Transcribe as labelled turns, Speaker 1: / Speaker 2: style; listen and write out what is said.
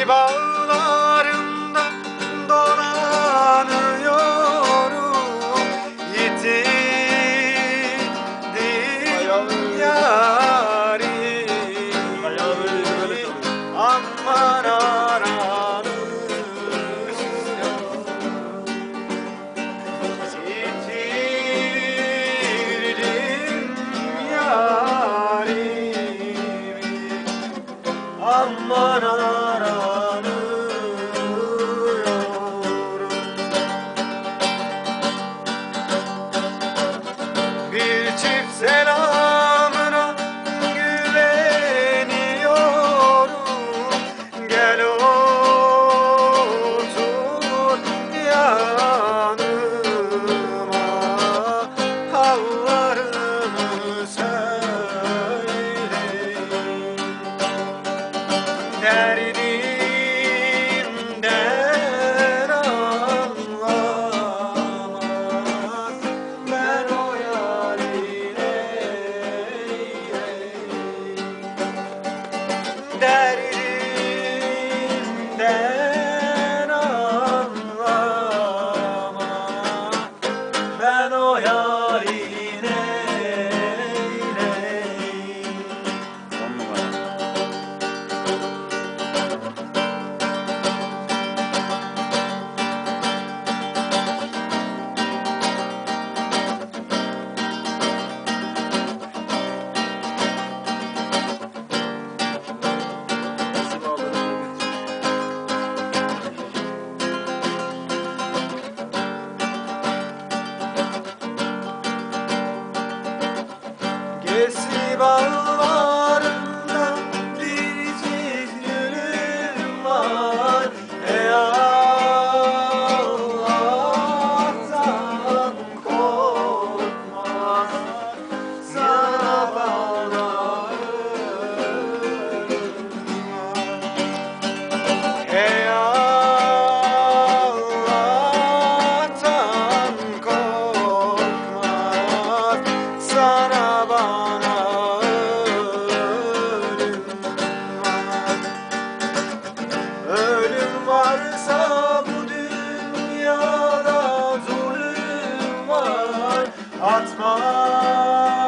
Speaker 1: bağlarında dolanıyorum, yitirdim yarimi, aman aranıyorum. Yitirdim yarimi, aman aranıyorum. Bir çift selamına güveniyorum, gel otur yanıma, hallarımı söyleyeyim. Derdimden anlamaz ben o yarim eyleyim. Derdimden anlamaz ben o yarim eyleyim. Gesi bağlarında bir çift gülüm var. Ey Allah'tan korkma, sana bana ölüm var. Ey Allah'tan korkma, sana bana ölüm var. Ölüm varsa bu dünyada zulüm var. Atma